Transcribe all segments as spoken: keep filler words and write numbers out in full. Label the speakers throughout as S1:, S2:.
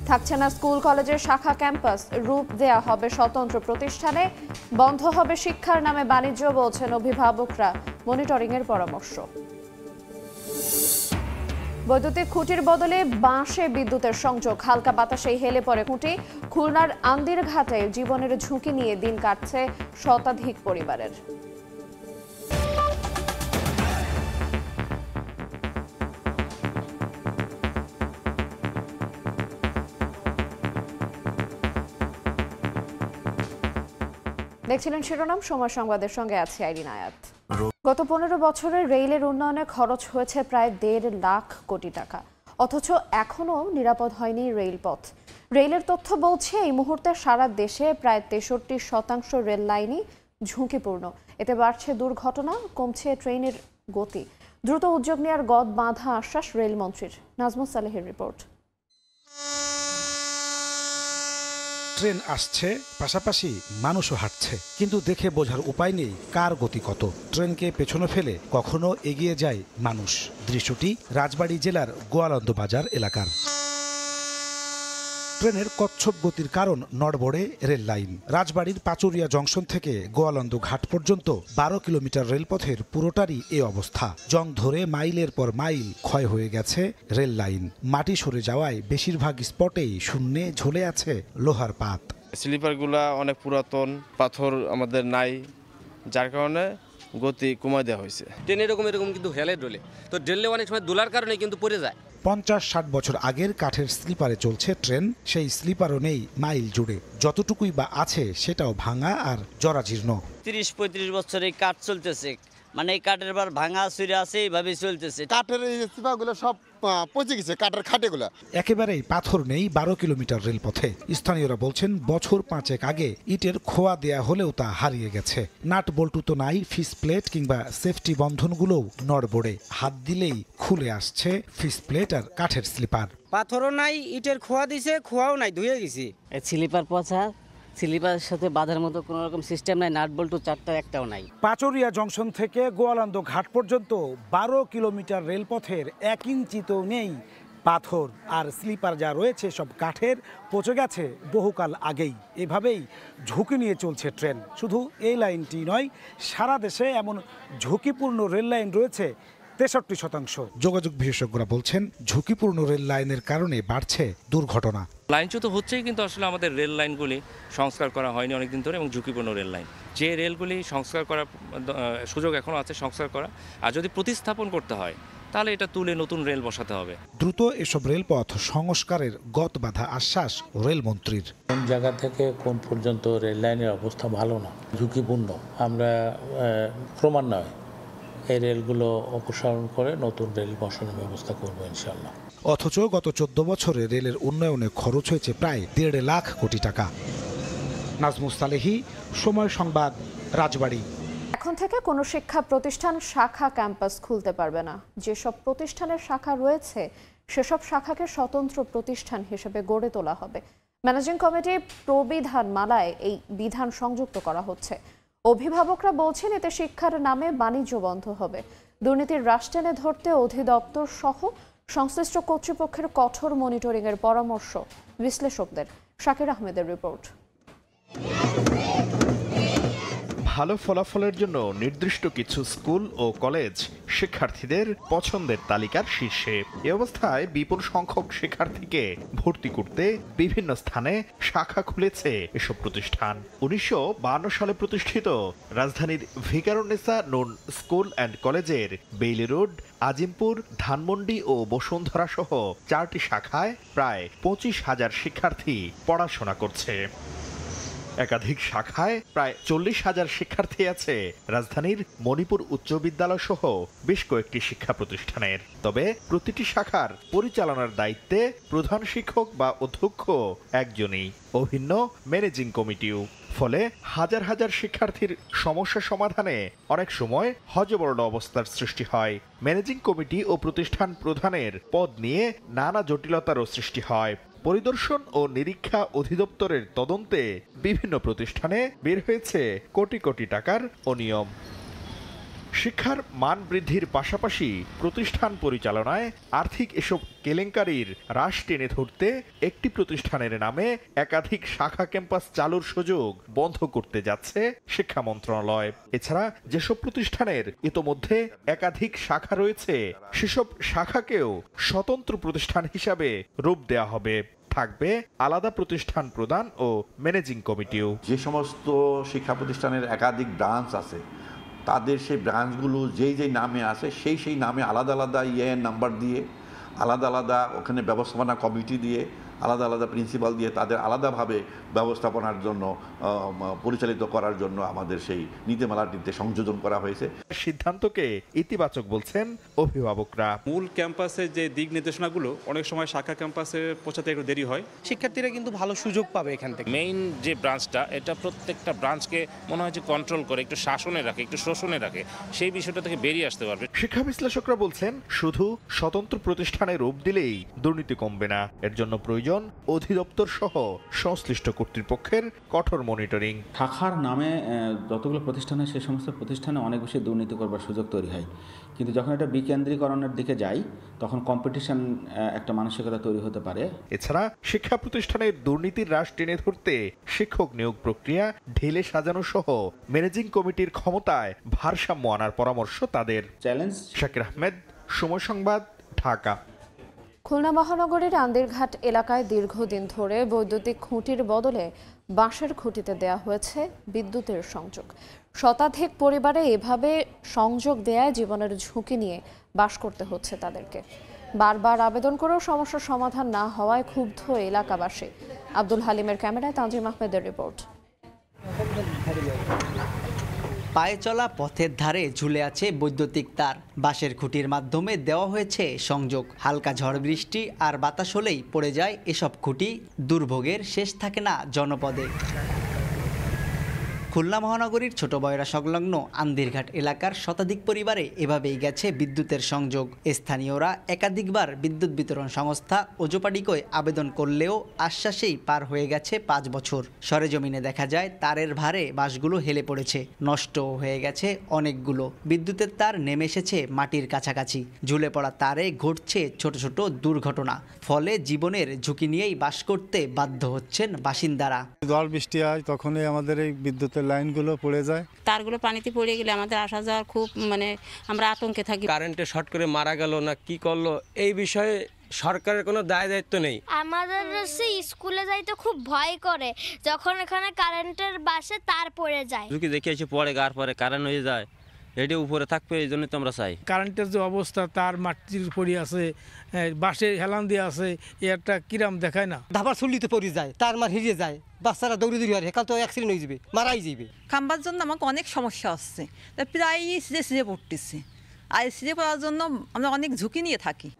S1: থাকছে না স্কুল কলেজের শাখা ক্যাম্পাস, রূপ দেয়া হবে স্বতন্ত্র প্রতিষ্ঠানে, বন্ধ হবে শিক্ষার নামে বাণিজ্য, বলছেন অভিভাবকরা, মনিটরিং এর পরামর্শ। বৈদ্যুতিক খুঁটির বদলে বাঁশে বিদ্যুতের সংযোগ, হালকা বাতাসে হেলে পড়ে খুঁটি। খুলনার আন্দির ঘাটে জীবনের ঝুঁকি নিয়ে দিন কাটছে শতাধিক পরিবারের। দেখছিলেন শিরোনাম, সময় সংবাদের সঙ্গে আছে আইরিন আয়াত। গত পনেরো বছরে রেলের উন্নয়নে খরচ হয়েছে প্রায় দেড় লাখ কোটি টাকা, অথচ এখনো নিরাপদ হয়নি রেলপথ। রেলের তথ্য বলছে এই মুহূর্তে সারা দেশে প্রায় তেষট্টি শতাংশ রেল লাইনই ঝুঁকিপূর্ণ। এতে বাড়ছে দুর্ঘটনা, কমছে ট্রেনের গতি। দ্রুত উদ্যোগ নেওয়ার গদ বাঁধা আশ্বাস রেলমন্ত্রীর। নাজমুস সালেহের রিপোর্ট।
S2: ট্রেন আসছে, পাশাপাশি মানুষও হাঁটছে, কিন্তু দেখে বোঝার উপায় নেই কার গতি কত। ট্রেনকে পেছনে ফেলে কখনো এগিয়ে যায় মানুষ। দৃশ্যটি রাজবাড়ী জেলার গোয়ালন্দ বাজার এলাকার। ট্রেনের কচ্ছপ গতির কারণ নড়বড়ে রেল লাইন। রাজবাড়ীর পাচুরিয়া জংশন থেকে গোয়ালন্দ ঘাট পর্যন্ত বারো কিলোমিটার রেলপথের পুরোটারই এ অবস্থা। জং ধরে মাইলের পর মাইল ক্ষয় হয়ে গেছে রেল লাইন। মাটি সরে যাওয়ায় বেশিরভাগ স্পটেই শূন্যে ঝুলে আছে লোহার পাত।
S3: স্লিপারগুলা অনেক পুরাতন, পাথর আমাদের নাই, যার কারণে গতি কমায় দেওয়া হয়েছে।
S4: ট্রেন এরকম এরকম কিন্তু হেলে ডলে, তো ডেললে অনেক সময় দোলার কারণে কিন্তু পড়ে যায়।
S2: পঞ্চাশ ষাট বছর আগের কাঠের স্লিপারে চলছে ট্রেন, সেই স্লিপারও নেই মাইল জুড়ে। যতটুকুই বা আছে সেটাও ভাঙা আর জরাজীর্ণ।
S5: তিরিশ পঁয়ত্রিশ বছর এই কাঠ চলতেছে, মানে এই কাঠের বার ভাঙা চুরে আছে, এইভাবে চলতেছে।
S6: কাঠের এই স্লিপারগুলো সব পচে গেছে, কাঠের খাটেগুলো।
S2: একেবারেই পাথর নেই বারো কিলোমিটার রেলপথে। স্থানীয়রা বলছেন বছর পাঁচেক আগে ইটের খোয়া দেয়া হলেও তা হারিয়ে গেছে। নাট বল্টু তো নাই, ফিস প্লেট কিংবা সেফটি বন্ধনগুলোও নড়বড়ে। হাত দিলেই খুলে আসছে ফিস প্লেট আর কাঠের স্লিপার।
S7: পাথরও নাই, ইটের খোয়া দিছে, খোয়াও নাই, ধুয়ে গেছি।
S5: স্লিপার পচা, স্লিপারের সাথে বাঁধার মতো কোনো রকম সিস্টেম নাই, নাট বল্টু চারটা একটাও নাই।
S2: পাচুরিয়া জংশন থেকে গোয়ালন্দ ঘাট পর্যন্ত বারো কিলোমিটার রেলপথের এক ইঞ্চিতেও নেই পাথর, আর স্লিপার যা রয়েছে সব কাঠের, পচে গেছে বহুকাল আগেই। এভাবেই ঝুঁকি নিয়ে চলছে ট্রেন। শুধু এই লাইনটি নয়, সারা দেশে এমন ঝুঁকিপূর্ণ রেল লাইন রয়েছে তেষট্টি শতাংশ। যোগাযোগ বিশেষজ্ঞরা বলছেন ঝুঁকিপূর্ণ রেল লাইনের কারণে বাড়ছে দুর্ঘটনা।
S8: লাইনচ্যুত হচ্ছেই, কিন্তু আসলে আমাদের রেল লাইনগুলি সংস্কার করা হয়নি অনেকদিন ধরে, এবং ঝুঁকিপূর্ণ রেল লাইন। যে রেলগুলি সংস্কার করার সুযোগ এখনও আছে সংস্কার করা, আর যদি প্রতিস্থাপন করতে হয় তাহলে এটা তুলে নতুন রেল বসাতে হবে।
S2: দ্রুত এসব রেলপথ সংস্কারের গত বাধা আশ্বাস রেলমন্ত্রীর।
S9: কোন জায়গা থেকে কোন পর্যন্ত রেল লাইনের অবস্থা ভালো না, ঝুঁকিপূর্ণ, আমরা ক্রমান্বয়ে এই রেলগুলো অপসারণ করে নতুন রেল বসানোর ব্যবস্থা করবো ইনশাল্লাহ।
S2: অথচ গত চোদ্দ বছরে রেলের উন্নয়নে খরচ হয়েছে প্রায় দেড় লাখ কোটি টাকা। নাজমুস সালেহি, সময় সংবাদ, রাজবাড়ী।
S1: এখন থেকে কোনো শিক্ষা প্রতিষ্ঠান শাখা ক্যাম্পাস খুলতে পারবে না। যেসব প্রতিষ্ঠানের শাখা রয়েছে সেসব শাখাকে স্বতন্ত্র প্রতিষ্ঠান হিসেবে গড়ে তোলা হবে। ম্যানেজিং কমিটির প্রবিধান মালায় এই বিধান সংযুক্ত করা হচ্ছে। অভিভাবকরা বলছেন এতে শিক্ষার নামে বাণিজ্য বন্ধ হবে। দুর্নীতির রাশ টেনে ধরতে অধিদপ্তর সহ সংশ্লিষ্ট কর্তৃপক্ষের কঠোর মনিটরিং এর পরামর্শ বিশ্লেষকদের। শাকির আহমেদের রিপোর্ট।
S10: ভালো ফলাফলের জন্য নির্দিষ্ট কিছু স্কুল ও কলেজ শিক্ষার্থীদের পছন্দের তালিকার শীর্ষে। এ অবস্থায় বিপুল সংখ্যক শিক্ষার্থীকে ভর্তি করতে বিভিন্ন স্থানে শাখা খুলেছে এসব প্রতিষ্ঠান। উনিশশো বায়ান্ন সালে প্রতিষ্ঠিত রাজধানীর ভিকারুন্নেসা নুন স্কুল অ্যান্ড কলেজের বেইলি রোড, আজিমপুর, ধানমন্ডি ও বসুন্ধরা সহ চারটি শাখায় প্রায় পঁচিশ হাজার শিক্ষার্থী পড়াশোনা করছে। একাধিক শাখায় প্রায় চল্লিশ হাজার শিক্ষার্থী আছে রাজধানীর মণিপুর উচ্চ বিদ্যালয় সহ বেশ কয়েকটি শিক্ষা প্রতিষ্ঠানের। তবে প্রতিটি শাখার পরিচালনার দায়িত্বে প্রধান শিক্ষক বা অধ্যক্ষ একজনই, অভিন্ন ম্যানেজিং কমিটিও। ফলে হাজার হাজার শিক্ষার্থীর সমস্যা সমাধানে অনেক সময় হযবরল অবস্থার সৃষ্টি হয়। ম্যানেজিং কমিটি ও প্রতিষ্ঠান প্রধানের পদ নিয়ে নানা জটিলতারও সৃষ্টি হয়। পরিদর্শন ও নিরীক্ষা অধিদপ্তরের তদন্তে বিভিন্ন প্রতিষ্ঠানে বের হয়েছে কোটি কোটি টাকার অনিয়ম। শিক্ষার মান বৃদ্ধির পাশাপাশি প্রতিষ্ঠান পরিচালনায় আর্থিক এসব কেলেঙ্কারির রাশ টেনে ধরতে একটি প্রতিষ্ঠানের নামে একাধিক শাখা ক্যাম্পাস চালুর সুযোগ বন্ধ করতে যাচ্ছে শিক্ষা মন্ত্রণালয়। এছাড়া যেসব প্রতিষ্ঠানের ইতোমধ্যে একাধিক শাখা রয়েছে সেসব শাখাকেও স্বতন্ত্র প্রতিষ্ঠান হিসাবে রূপ দেওয়া হবে। থাকবে আলাদা প্রতিষ্ঠান প্রদান ও ম্যানেজিং কমিটিও।
S11: যে সমস্ত শিক্ষা প্রতিষ্ঠানের একাধিক ব্রাঞ্চ আছে তাদের সেই ব্রাঞ্চগুলো যেই যেই নামে আছে সেই সেই নামে আলাদা আলাদা ইএন নাম্বার দিয়ে আলাদা আলাদা ওখানে ব্যবস্থাপনা কমিটি দিয়ে আলাদা আলাদা প্রিন্সিপাল দিয়ে তাদের আলাদাভাবে ব্যবস্থাপনার জন্য পরিচালিত করার জন্য আমাদের সেই নীতিমালাটিতে সংযোজন করা হয়েছে।
S10: সিদ্ধান্তকে ইতিবাচক বলছেন অভিভাবকরা।
S12: মূল ক্যাম্পাসের যে দিক নির্দেশনাগুলো অনেক সময় শাখা ক্যাম্পাসে পৌঁছাতে একটু দেরি হয়,
S7: শিক্ষার্থীরা কিন্তু ভালো সুযোগ পাবে এখান থেকে।
S8: মেইন যে ব্রাঞ্চটা এটা প্রত্যেকটা ব্রাঞ্চকে মনে হয় যে কন্ট্রোল করে, একটু শাসনে রাখে, একটু শোষণে রাখে, সেই বিষয়টা থেকে বেরিয়ে আসতে পারবে।
S10: শিক্ষা বিশ্লেষকরা বলছেন শুধু স্বতন্ত্র প্রতিষ্ঠানে রূপ দিলেই দুর্নীতি কমবে না, এর জন্য প্রয়োজন অধিদপ্তর সহ সংশ্লিষ্ট কর্তৃপক্ষের কঠোর মনিটরিং।
S13: শাখার নামে যতগুলো প্রতিষ্ঠান হয় সেই সমস্ত প্রতিষ্ঠানে অনেক বেশি দুর্নীতি করবার সুযোগ তৈরি হয়, কিন্তু যখন এটা বিকেন্দ্রীকরণের দিকে যাই তখন কম্পিটিশন একটা মানসিকতা তৈরি হতে পারে।
S10: এছাড়া শিক্ষা প্রতিষ্ঠানের দুর্নীতির রাশ টেনে ধরতে শিক্ষক নিয়োগ প্রক্রিয়া ঢেলে সাজানো সহ ম্যানেজিং কমিটির ক্ষমতায় ভারসাম্য আনার পরামর্শ তাদের।
S13: চ্যালেঞ্জ।
S10: শাকির আহমেদ, সময় সংবাদ, ঢাকা।
S1: খুলনা মহানগরীর আন্দিরঘাট এলাকায় দীর্ঘদিন ধরে বৈদ্যুতিক খুঁটির বদলে বাঁশের খুঁটিতে দেয়া হয়েছে বিদ্যুতের সংযোগ। শতাধিক পরিবারে এভাবে সংযোগ দেয়ায় জীবনের ঝুঁকি নিয়ে বাস করতে হচ্ছে তাদেরকে। বারবার আবেদন করেও সমস্যার সমাধান না হওয়ায় ক্ষুব্ধ এলাকাবাসী। আব্দুল হালিমের ক্যামেরায় তানজিম আহমেদের রিপোর্ট।
S14: পায়ে চলা পথের ধারে ঝুলে আছে বৈদ্যুতিক তার, বাঁশের খুঁটির মাধ্যমে দেওয়া হয়েছে সংযোগ। হালকা ঝড় বৃষ্টি আর বাতাস হলেই পড়ে যায় এসব খুঁটি, দুর্ভোগের শেষ থাকে না জনপদে। খুলনা মহানগরীর ছোট বয়রা সংলগ্ন আন্দিরঘাট এলাকার শতাধিক পরিবারে এভাবেই গেছে বিদ্যুতের সংযোগ। স্থানীয়রা একাধিকবার বিদ্যুৎ বিতরণ সংস্থা ওজোপাডিকোয় আবেদন করলেও আশ্বাসেই পার হয়ে গেছে পাঁচ বছর। সরেজমিনে দেখা যায় তারের ভারে বাঁশগুলো হেলে পড়েছে, নষ্ট হয়ে গেছে অনেকগুলো। বিদ্যুতের তার নেমে এসেছে মাটির কাছাকাছি, ঝুলে পড়া তারে ঘটছে ছোট ছোট দুর্ঘটনা। ফলে জীবনের ঝুঁকি নিয়েই বাস করতে বাধ্য হচ্ছেন বাসিন্দারা।
S15: ঝড় বৃষ্টি হয় তখনই আমাদের এই বিদ্যুতের লাইনগুলো পড়ে যায়,
S16: তারগুলো পানিতে পড়ে গেলে আমাদের আসা যাওয়ার খুব মানে আমরা আতঙ্কে থাকি।
S17: কারেন্টে শর্ট করে মারা গেল না কি করলো এই বিষয়ে সরকারের কোনো দায় দায়িত্ব নেই।
S18: আমাদের স্কুলে যাইতে খুব ভয় করে যখন এখানে কারেন্টের বাসে তার পড়ে যায়।
S17: ঝুঁকি দেখে এসে পড়ে গার পরে কারেন্ট হয়ে যায়, এটা উপরে থাকবে, এই জন্য তো আমরা চাই।
S2: কারেন্টের যে অবস্থা, তার মাটির পড়ে আছে, বাঁশে হেলান দিয়ে আছে, একটা কিরাম দেখায় না।
S7: ধাবার চুল্লিতে পড়ে যায়, তার মার হিরিয়ে যায়, বাচ্চারা দৌড়ি দৌড়ি হয়, হেকাল তো অ্যাক্সিডেন্ট হয়ে যাবে, মারাই যাবে।
S19: খাম্বার জন্য আমাকে অনেক সমস্যা হচ্ছে, প্রায় সিজে সিজে পড়তেছে। আর সিজে পড়ার জন্য আমরা অনেক ঝুঁকি নিয়ে থাকি।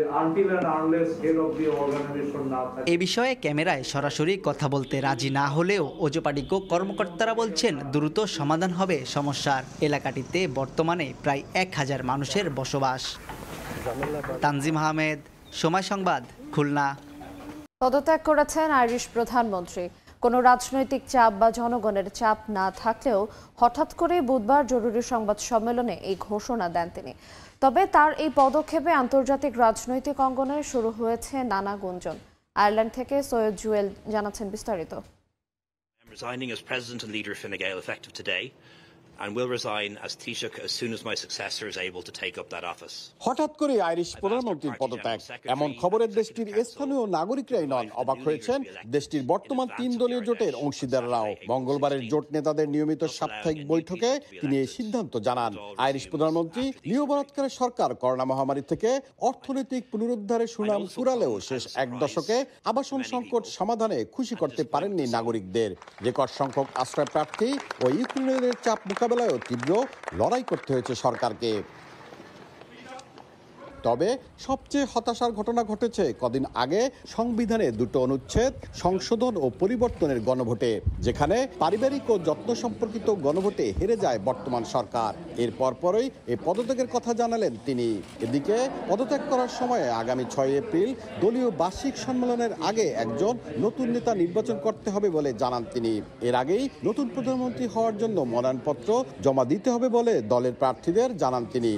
S14: এ বিষয়ে ক্যামেরায় সরাসরি কথা বলতে রাজি না হলেও ওজোপাডিকো কর্মকর্তারা বলছেন দ্রুত সমাধান হবে সমস্যার। এলাকাটিতে বর্তমানে প্রায় এক হাজার মানুষের বসবাস। তানজিম আহমেদ, সময় সংবাদ, খুলনা।
S1: পদত্যাগ করেছেন আইরিশ প্রধানমন্ত্রী। কোনো রাজনৈতিক চাপ বা জনগণের চাপ না থাকলেও হঠাৎ করে বুধবার জরুরি সংবাদ সম্মেলনে এই ঘোষণা দেন তিনি। তবে তার এই পদক্ষেপে আন্তর্জাতিক রাজনৈতিক অঙ্গনে শুরু হয়েছে নানা গুঞ্জন। আয়ারল্যান্ড থেকে সৈয়দ জুয়েল জানাচ্ছেন বিস্তারিত।
S20: Resigning as president and leader of Fine Gael effective today, and will resign as Taoiseach as soon as my successor is able to take up that office.
S6: হঠাৎ করে আইরিশ প্রধানমন্ত্রীর পদত্যাগ, এমন খবরের দেশটির স্থানীয় নাগরিকরাই নন, অবাক হয়েছেন দেশটির বর্তমান তিন দলীয় জোটের অংশীদাররাও। মঙ্গলবারের জোট নেতাদের নিয়মিত সাপ্তাহিক বৈঠকে তিনি এই সিদ্ধান্ত জানান। আইরিশ প্রধানমন্ত্রী লিও ভারাদকরের সরকার করোনা মহামারী থেকে অর্থনৈতিক পুনরুদ্ধারের সুনাম কুড়ালেও শেষ এক দশকে আবাসন সংকট সমাধানে খুশি করতে পারেননি নাগরিকদের। রেকর্ড সংখ্যক আশ্রয় প্রার্থী ও ইউক্রেনের চাপ মোকাবেলায়ও তীব্র লড়াই করতে হয়েছে সরকারকে। তবে সবচেয়ে হতাশার ঘটনা ঘটেছে কদিন আগে সংবিধানে দুটো অনুচ্ছেদ সংশোধন ও পরিবর্তনের গণভোটে, যেখানে পারিবারিক ও যত্ন সম্পর্কিত গণভোটে হেরে যায় বর্তমান সরকার। এর পরপরই এই পদত্যাগের কথা জানালেন তিনি। এদিকে পদত্যাগ করার সময় আগামী ছয় এপ্রিল দলীয় বার্ষিক সম্মেলনের আগে একজন নতুন নেতা নির্বাচন করতে হবে বলে জানান তিনি। এর আগেই নতুন প্রধানমন্ত্রী হওয়ার জন্য মনোনয়নপত্র জমা দিতে হবে বলে দলের প্রার্থীদের জানান তিনি।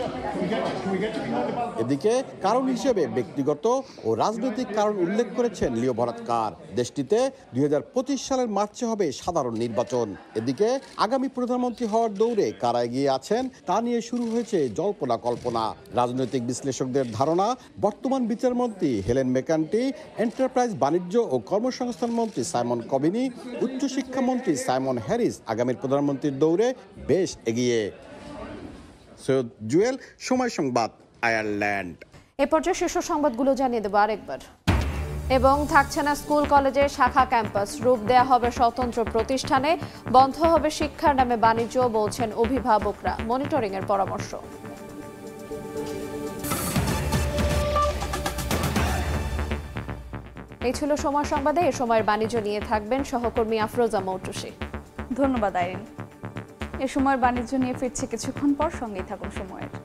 S6: এদিকে কারণ হিসেবে ব্যক্তিগত ও রাজনৈতিক কারণ উল্লেখ করেছেন লিও ভারাদকর। দেশটিতে দুই হাজার পঁচিশ সালের মার্চে হবে সাধারণ নির্বাচন। এদিকে আগামী প্রধানমন্ত্রী হওয়ার দৌড়ে কারা এগিয়ে আছেন তা নিয়ে শুরু হয়েছে জল্পনা কল্পনা। রাজনৈতিক বিশ্লেষকদের ধারণা, বর্তমান বিচারমন্ত্রী হেলেন মেকান্টি, এন্টারপ্রাইজ বাণিজ্য ও কর্মসংস্থান মন্ত্রী সাইমন কবিনি, উচ্চশিক্ষামন্ত্রী সাইমন হ্যারিস আগামী প্রধানমন্ত্রীর দৌড়ে বেশ এগিয়ে। সৈয়দ জুয়েল, সময় সংবাদ, আয়ারল্যান্ড।
S1: এ পর্যায়ে শীর্ষ সংবাদগুলো জানিয়ে দেবো আরেকবার। এবং থাকছে না স্কুল কলেজের শাখা ক্যাম্পাস, রূপ দেয়া হবে স্বতন্ত্র প্রতিষ্ঠানে, বন্ধ হবে শিক্ষার নামে বাণিজ্য, বলছেন অভিভাবকরা, মনিটরিং এর পরামর্শ। এই ছিল সময় সংবাদে। এ সময়ের বাণিজ্য নিয়ে থাকবেন সহকর্মী আফরোজা মৌটুসী।
S21: ধন্যবাদ আইরিন। এ সময়ের বাণিজ্য নিয়ে ফিরছে কিছুক্ষণ পর, সঙ্গেই থাকুন সময়ের।